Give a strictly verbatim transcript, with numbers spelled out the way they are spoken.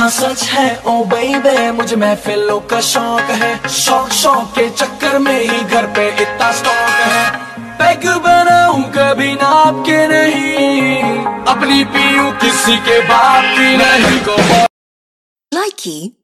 हाँ सच है ओ बेबे, मुझे महफिलों का शौक है। शौक शौक के चक्कर में ही घर पे इतना स्टॉक है। पैग बनाऊं कभी नाप के नहीं, अपनी पीऊं किसी के बाप की नहीं को। Likey